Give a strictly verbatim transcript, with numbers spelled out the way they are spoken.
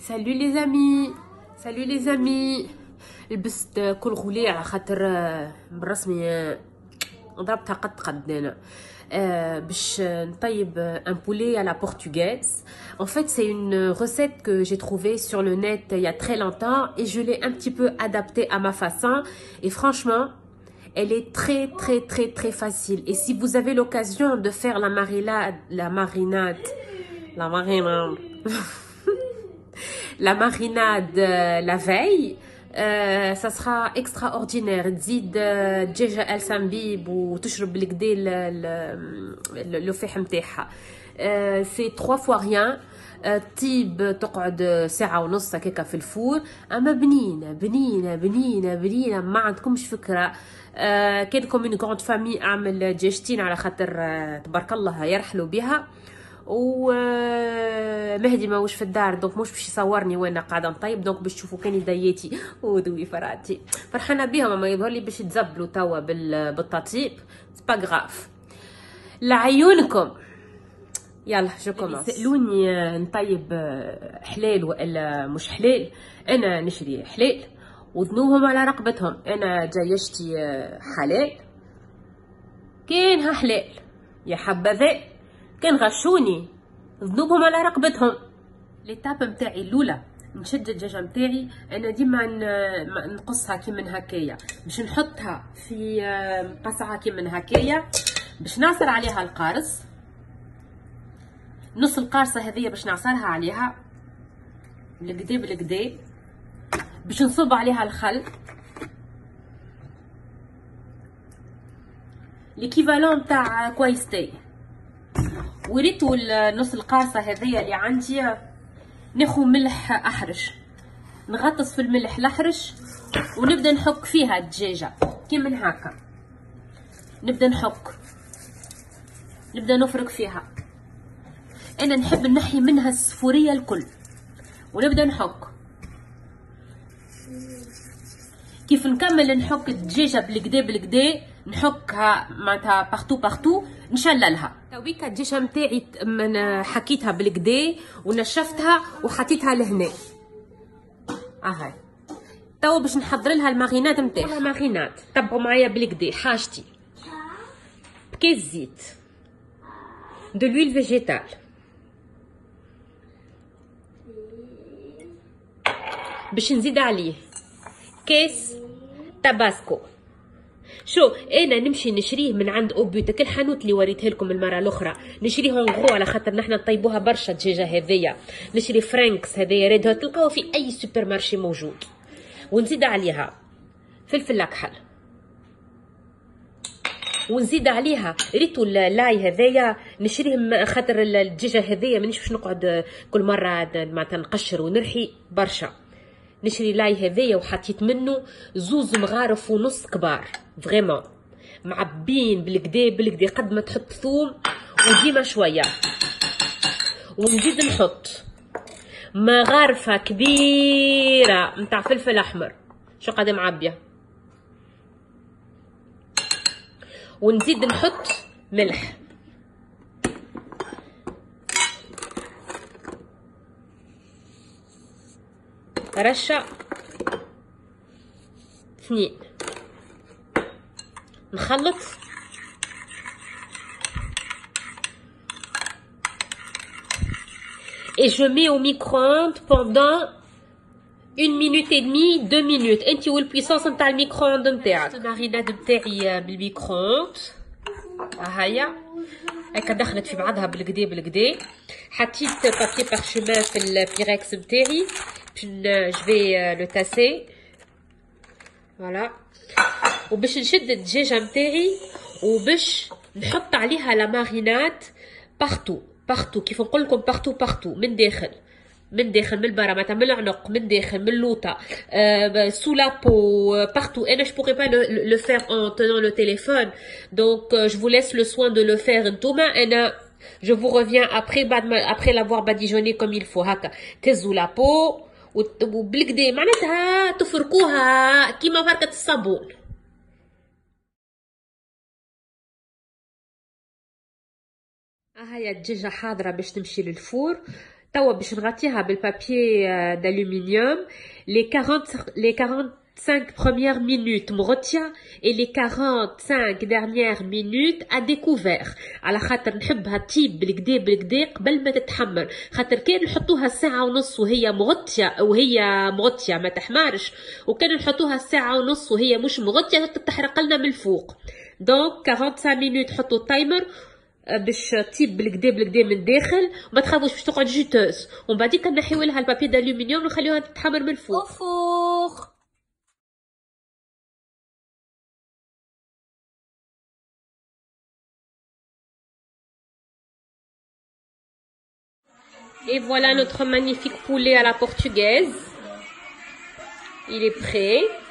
سالو لي زامي سالو لي زامي لبست كل غولي على خاطر بالرسمي ضربتها قد قد انا Euh, باش نطيب un poulet à la portugaise. En fait, c'est une recette que j'ai trouvée sur le net il y a très longtemps et je l'ai un petit peu adaptée à ma façon. Et franchement, elle est très très très très facile. Et si vous avez l'occasion de faire la marinade, la marinade, la marinade, la marinade euh, la veille. Euh, ça sera extraordinaire. تزيد دجاجة السمبيب وتشرب بالكدا لو فحم نتاعها. سي trois fois rien. طيب تقعد ساعة ونص هكاكا في الفور، اما بنينة بنينة بنينة بنينة ما عندكمش فكرة. أه كانكم من كونت فامي اعمل دجاجتين على خاطر أه تبارك الله يرحلوا بها. و مهدي ماهوش في الدار دونك مش باش يصورني وانا قاعده نطيب، دونك باش تشوفوا كان يدياتي ودوي فراتي فرحانه بيهم. ما يظهر لي باش يتزبلوا توا بالتطيب سي با غراف لعيونكم. يلا جو كومونس. سالوني نطيب حلال والا مش حلال، انا نشري حلال وذنوبهم على رقبتهم. انا جايشتي حلال كاينها حلال يا حبذا، كان غشوني ذنوبهم على رقبتهم. ليتاب نتاعي الاولى نشد الدجاجه نتاعي، انا ديما نقصها كي من هكايا باش نحطها في قصعه كي من هكايا باش نعصر عليها القارص. نص القارصه هذيا باش نعصرها عليها بالكدا بالكدا باش نصب عليها الخل ليكيفالون تاع كويستي. وريتو نص القارصه هذيا اللي عندي ناخذ ملح احرش، نغطس في الملح الاحرش ونبدا نحك فيها الدجاجه كي من هكا. نبدا نحك نبدا نفرك فيها. انا نحب نحي منها الصفوريه الكل ونبدا نحك. كيف نكمل نحك الدجاجه بالكدا بالكدا نحكها معناتها بارتو بارتو نشللها. تويكا الدجاجه نتاعي من حكيتها بالكدا ونشفتها وحطيتها لهنا. اهاي توا باش نحضر لها الماغينات نتاعها. الماغينات تبعوا معايا بالكدا. حاجتي كيس زيت، دو لويل فيجيتال، باش نزيد عليه كيس تاباسكو. شو انا نمشي نشريه من عند اوبوتك الحانوت اللي وريته لكم المره الاخرى، نشريه غرو على خاطر نحنا نطيبوها برشا الدجاجه هذيا. نشري فرانكس هذيا ريد هوت تلقاوه في اي سوبر مارشي موجود. ونزيد عليها فلفل اكحل، ونزيد عليها ريتو اللاي هذايا نشريه خاطر الدجاجه هذيا مانيش باش نقعد كل مره معناتها نقشر ونرحي برشا. نشري لاي هذايا وحطيت منه زوز مغارف ونص كبار فريمون معبين بالكدا بالكدا قد ما تحط ثوم وديما شويه. ونزيد نحط مغارفه كبيره نتاع فلفل احمر شو قد معبيه. ونزيد نحط ملح. رشة اثنين. نخلط et je mets au micro-ondes pendant une minute et demie deux minutes. انتي والبويسونس نتاع الميكرو-ondes نتاعك. الماريناد نتاعي بالميكرو-ondes هاهيا هكا دخلت في بعضها بالكدا بالكدا. حطيت بابي بارشومان في البيركس نتاعي je vais le tasser voilà. وباش نشد الدجاجه نتاعي وباش نحط عليها لا مارينات بارتو بارتو كيف نقول لكم بارتو بارتو من داخل من داخل من برا معناتها من العنق من داخل من اللوطه سو لا بو بارتو. انا je pourrais pas le, le faire en tenant le téléphone donc je vous laisse le soin de le faire نتوما. انا je vous reviens après بعد ما après l'avoir badigeonné comme il faut. هكا تهزوا لا بو وبالكدا معناتها تفركوها كيما فركة الصابون. هاي الدجاجة حاضرة باش تمشي للفور. توا باش نغطيها بالبابي d'aluminium les quarante les quarante-cinq premières minutes مغطية et les quarante-cinq dernières minutes à découvert. على خاطر نحبها تطيب بالكدا بالكدا قبل ما تتحمر، خاطر كان نحطوها ساعة ونص وهي مغطية وهي مغطية ما تحمرش، وكان نحطوها ساعة ونص وهي مش مغطية تتحرق لنا من الفوق. دونك quarante-cinq minutes حطوا التايمر باش تطيب بالكدا بالكدا من الداخل، وما تخافوش باش تقعد جوتوز، ومن بعديك نحيو لها البابي d'aluminium ونخليوها تتحمر من الفوق. فوق Et voilà notre magnifique poulet à la portugaise. Il est prêt.